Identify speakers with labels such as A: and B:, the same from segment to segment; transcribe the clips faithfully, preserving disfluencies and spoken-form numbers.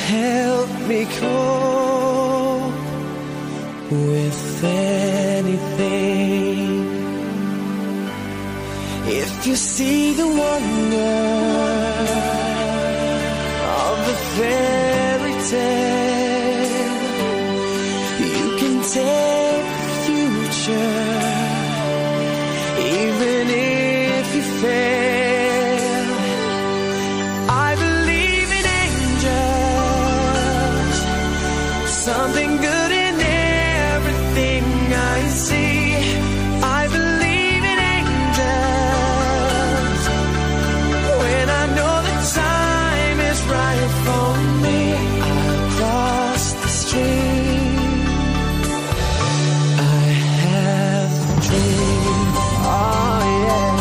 A: help me cope with anything. If you see the wonder of the fairy tale, you can take the future, even if you fail. I believe in angels, something good in everything I see. I believe in angels when I know the time is right for me. I'll cross the stream. I have a dream. Oh yeah.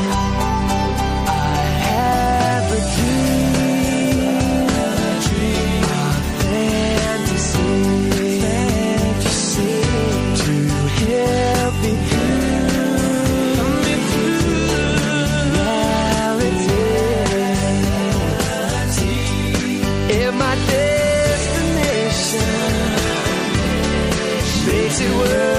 A: I have a dream. A dream of fantasy. Fantasy. To help me through. Me through reality. If my destination makes it worth